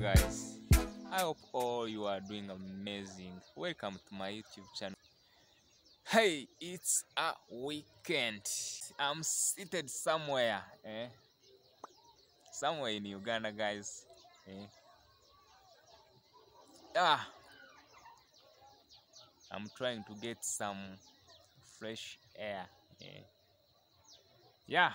guys? I hope all you are doing amazing. Welcome to my YouTube channel. Hey, it's a weekend. I'm seated somewhere, somewhere in Uganda, guys. Ah, I'm trying to get some fresh air. Yeah.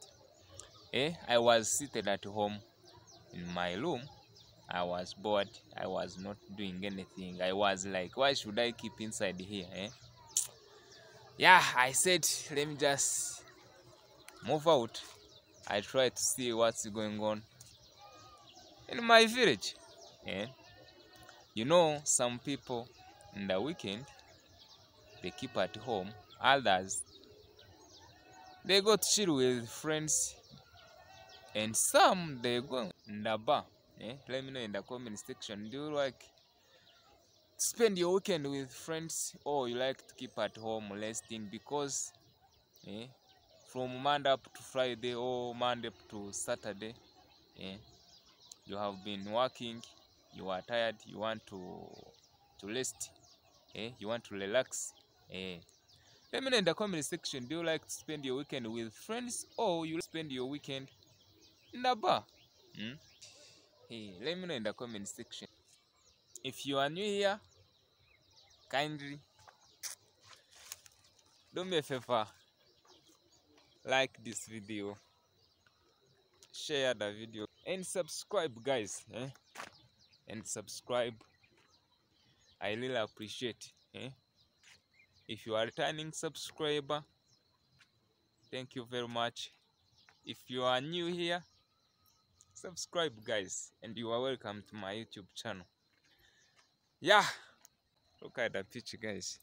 I was seated at home in my room. I was bored. I was not doing anything. I was like, why should I keep inside here? Yeah, I said, let me just move out. I try to see what's going on in my village. You know, some people in the weekend, they keep at home. Others, they go to chill with friends. And some, they go in the bar. Let me know in the comment section. Do you like to spend your weekend with friends, or you like to keep at home resting? Because from Monday up to Friday or Monday up to Saturday, you have been working, you are tired, you want to rest, you want to relax. Let me know in the comment section. Do you like to spend your weekend with friends, or you spend your weekend in the bar? Let me know in the comment section. If you are new here, kindly do me a favor, like this video, share the video, and subscribe, guys. And subscribe. I really appreciate. If you are a returning subscriber, thank you very much. If you are new here, subscribe, guys, and you are welcome to my YouTube channel. Yeah, look at the pitch, guys.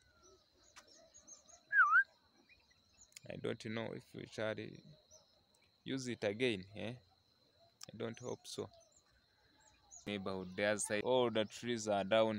I don't know if we shall use it again. I don't hope so. Neighborhood, the other side, all the trees are down.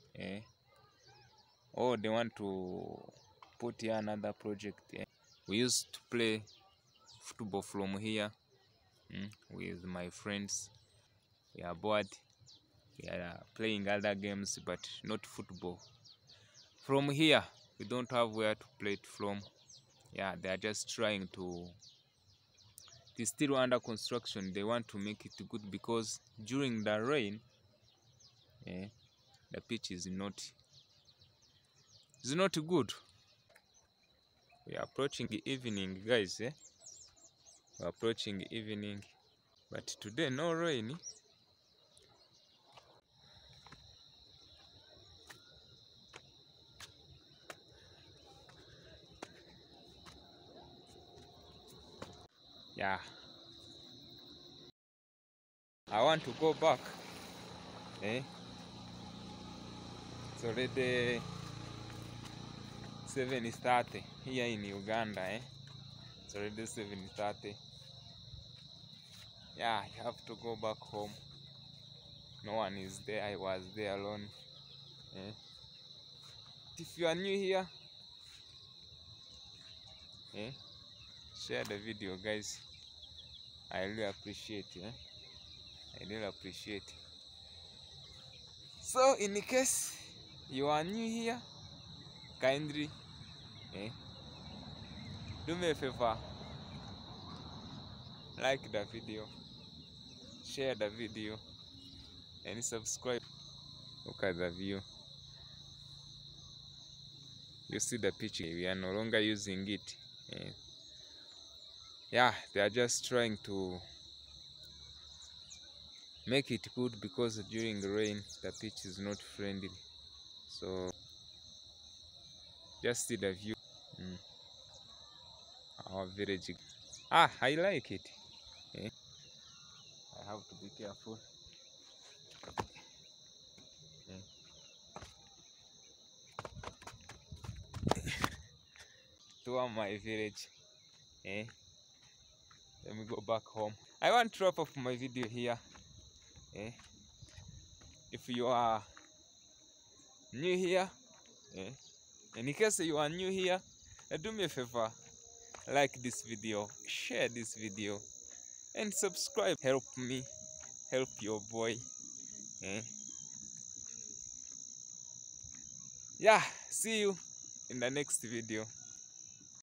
Oh, they want to put here another project. We used to play football from here with my friends. We are bored. We are playing other games, but not football. From here, we don't have where to play it from. Yeah, they are just trying to. It is still under construction. They want to make it good because during the rain, the pitch is not good. We are approaching the evening, guys. We are approaching evening, but today no rain. Yeah, I want to go back. It's already 7:30 here in Uganda. It's already 7:30. Yeah, I have to go back home. No one is there. I was there alone. If you are new here, share the video, guys. I really appreciate it. I really appreciate it. So in case you are new here, kindly do me a favor, like the video, share the video, and subscribe. Look at the view. You see the picture. We are no longer using it. Yeah, they are just trying to make it good because during rain the pitch is not friendly. So just see the view. Our village. I like it. I have to be careful. To my village. Let me go back home. I want to wrap up my video here. If you are new here, in case you are new here, do me a favor, like this video, share this video, and subscribe. Help me help your boy. Yeah, see you in the next video.